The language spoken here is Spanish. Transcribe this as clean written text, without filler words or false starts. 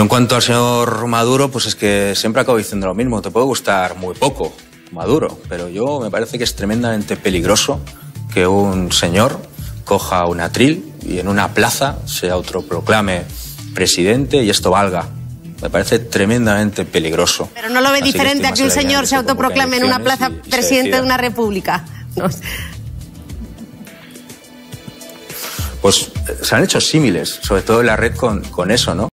en cuanto al señor Maduro, pues es que siempre acabo diciendo lo mismo. Te puede gustar muy poco Maduro, pero me parece que es tremendamente peligroso que un señor coja un atril y en una plaza se autoproclame presidente y esto valga. Me parece tremendamente peligroso. Pero no lo ve diferente a que un señor se autoproclame en una plaza presidente de una república. No. Pues se han hecho símiles, sobre todo en la red con eso, ¿no?